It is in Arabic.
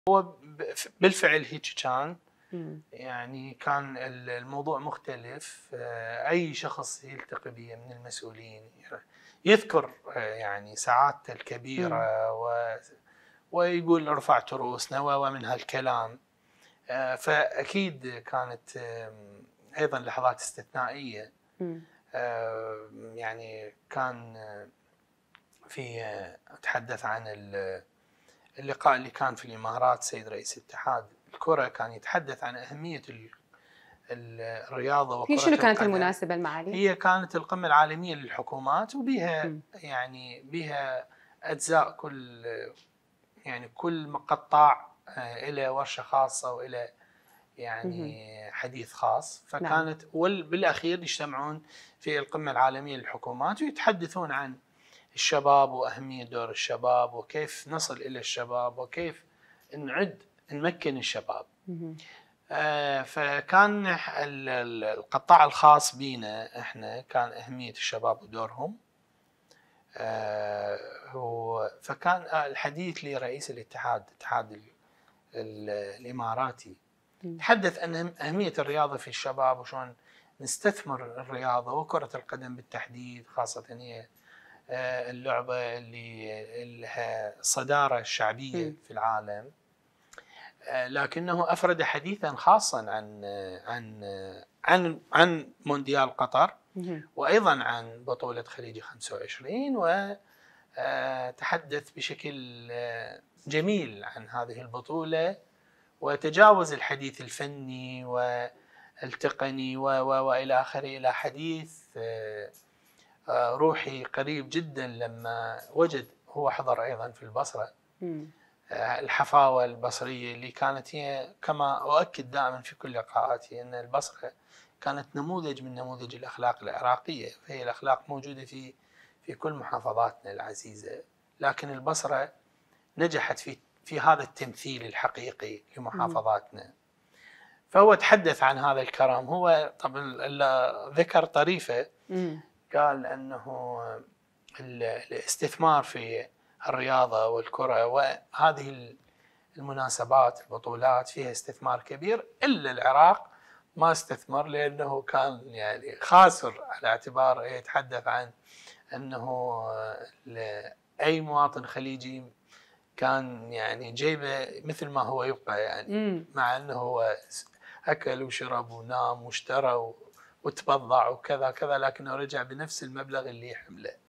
هو بالفعل هيك كان. يعني كان الموضوع مختلف. اي شخص يلتقي به من المسؤولين يذكر يعني سعادته الكبيره ويقول رفعت رؤوسنا ومن هالكلام. فاكيد كانت ايضا لحظات استثنائيه. يعني كان في اتحدث عن اللقاء اللي كان في الامارات. سيد رئيس اتحاد الكره كان يتحدث عن اهميه الرياضه وكره شنو كانت القدم. المناسبه المعالي؟ هي كانت القمه العالميه للحكومات، وبها يعني بها اجزاء كل قطاع له ورشه خاصه والى يعني حديث خاص. فكانت بالاخير يجتمعون في القمه العالميه للحكومات ويتحدثون عن الشباب وأهمية دور الشباب وكيف نصل إلى الشباب وكيف نمكن الشباب. فكان القطاع الخاص بينا احنا كان أهمية الشباب ودورهم. فكان الحديث لرئيس الاتحاد الإماراتي تحدث عن أهمية الرياضة في الشباب وشون نستثمر الرياضة وكرة القدم بالتحديد، خاصة هي اللعبة اللي لها صدارة شعبية في العالم. لكنه أفرد حديثا خاصا عن مونديال قطر وأيضا عن بطولة خليج 25، وتحدث بشكل جميل عن هذه البطولة وتجاوز الحديث الفني والتقني وإلى آخره إلى حديث روحي قريب جدا. لما وجد هو حضر أيضا في البصرة الحفاوة البصرية اللي كانت هي، كما أؤكد دائما في كل لقاءاتي، أن البصرة كانت نموذج من نموذج الأخلاق العراقية. فهي الأخلاق موجودة في كل محافظاتنا العزيزة، لكن البصرة نجحت في هذا التمثيل الحقيقي لمحافظاتنا. فهو تحدث عن هذا الكرم. هو طبعا ذكر طريفة، قال أنه الاستثمار في الرياضة والكرة وهذه المناسبات البطولات فيها استثمار كبير، إلا العراق ما استثمر لأنه كان يعني خاسر، على اعتبار يتحدث عن أنه أي مواطن خليجي كان يعني جيبه مثل ما هو يبقى، يعني مع أنه هو أكل وشرب ونام واشترى وتبضع وكذا كذا، لكنه رجع بنفس المبلغ اللي يحمله.